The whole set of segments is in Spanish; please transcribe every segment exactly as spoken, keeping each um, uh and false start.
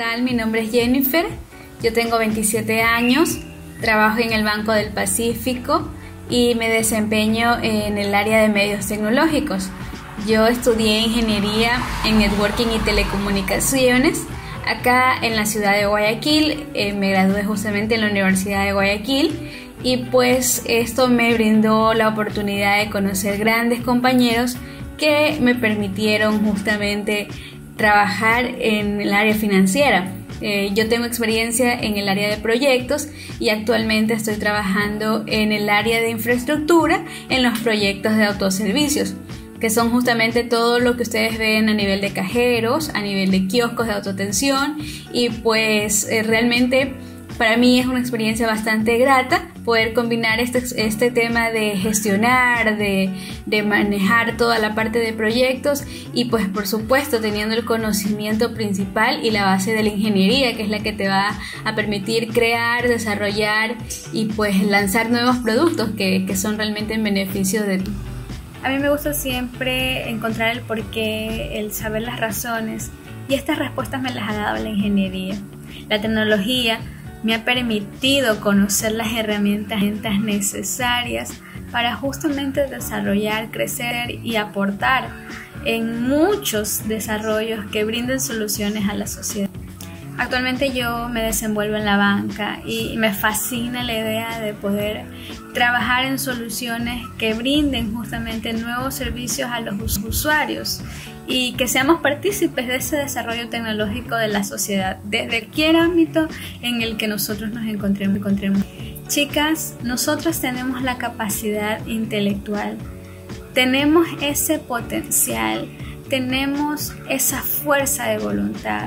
tal? Mi nombre es Jennifer, yo tengo veintisiete años, trabajo en el Banco del Pacífico y me desempeño en el área de medios tecnológicos. Yo estudié ingeniería en networking y telecomunicaciones acá en la ciudad de Guayaquil. Eh, me gradué justamente en la Universidad de Guayaquil y pues esto me brindó la oportunidad de conocer grandes compañeros que me permitieron justamente trabajar en el área financiera. Eh, yo tengo experiencia en el área de proyectos y actualmente estoy trabajando en el área de infraestructura en los proyectos de autoservicios, que son justamente todo lo que ustedes ven a nivel de cajeros, a nivel de kioscos de autoatención, y pues eh, realmente para mí es una experiencia bastante grata poder combinar este, este tema de gestionar, de, de manejar toda la parte de proyectos y pues por supuesto teniendo el conocimiento principal y la base de la ingeniería, que es la que te va a permitir crear, desarrollar y pues lanzar nuevos productos que, que son realmente en beneficio de tú. A mí me gusta siempre encontrar el porqué, el saber las razones, y estas respuestas me las ha dado la ingeniería. La tecnología me ha permitido conocer las herramientas necesarias para justamente desarrollar, crecer y aportar en muchos desarrollos que brinden soluciones a la sociedad. Actualmente yo me desenvuelvo en la banca y me fascina la idea de poder trabajar en soluciones que brinden justamente nuevos servicios a los usuarios y que seamos partícipes de ese desarrollo tecnológico de la sociedad, desde cualquier ámbito en el que nosotros nos encontremos. encontremos. Chicas, nosotros tenemos la capacidad intelectual, tenemos ese potencial, tenemos esa fuerza de voluntad,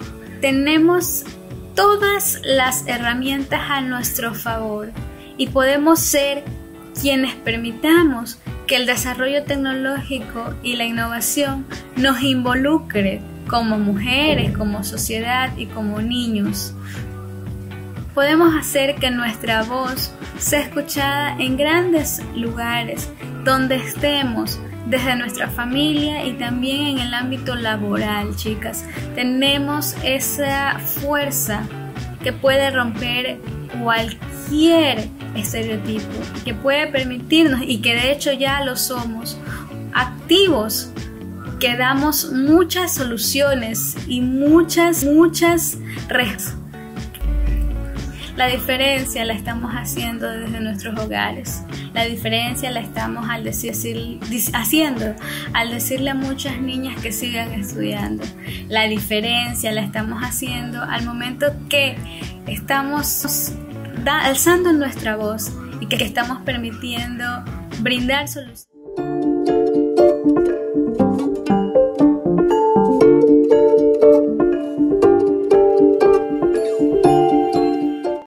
tenemos todas las herramientas a nuestro favor y podemos ser quienes permitamos que el desarrollo tecnológico y la innovación nos involucre como mujeres, como sociedad y como niños. Podemos hacer que nuestra voz sea escuchada en grandes lugares donde estemos, desde nuestra familia y también en el ámbito laboral, chicas. Tenemos esa fuerza que puede romper cualquier estereotipo, que puede permitirnos, y que de hecho ya lo somos, activos, que damos muchas soluciones y muchas, muchas respuestas. La diferencia la estamos haciendo desde nuestros hogares. La diferencia la estamos al decir, haciendo al decirle a muchas niñas que sigan estudiando. La diferencia la estamos haciendo al momento que estamos da, alzando nuestra voz y que estamos permitiendo brindar soluciones.